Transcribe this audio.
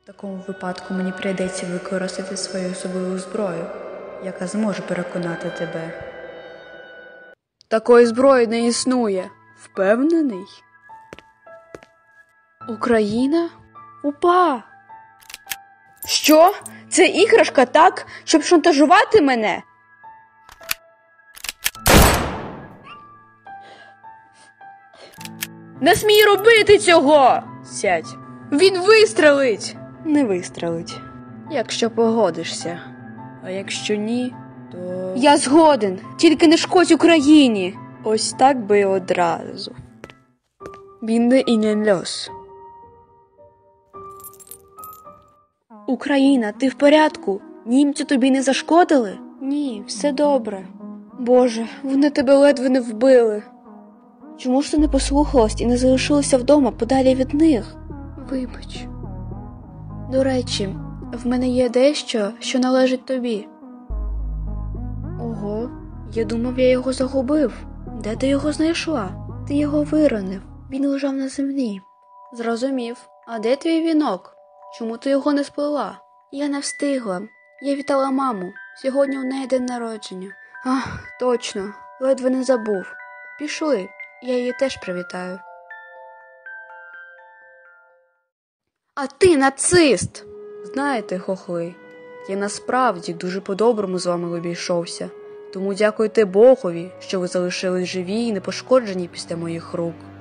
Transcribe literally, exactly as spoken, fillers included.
В такому випадку мені прийдеться використати свою особливу зброю, яка зможе переконати тебе. Такої зброї не існує. Впевнений? Україна? Упа! Що? Це іграшка так, щоб шантажувати мене? Не смій робити цього! Сядь. Він вистрелить! Не вистрелить. Якщо погодишся. А якщо ні, то... Я згоден. Тільки не шкодь Україні. Ось так би одразу. Бінде і не льос. Україна, ти в порядку? Німці тобі не зашкодили? Ні, все добре. Боже, вони тебе ледве не вбили. Чому ж ти не послухалась і не залишилася вдома подалі від них? Вибач. До речі, в мене є дещо, що належить тобі. Ого, я думав, я його загубив. Де ти його знайшла? Ти його виронив. Він лежав на землі. Зрозумів. А де твій вінок? Чому ти його не сплела? Я не встигла. Я вітала маму. Сьогодні у неї день народження. Ах, точно. Ледве не забув. Пішли. Я її теж привітаю. А ти нацист! Знаєте, хохли, я насправді дуже по-доброму з вами обійшовся. Тому дякуйте Богові, що ви залишились живі і непошкоджені після моїх рук.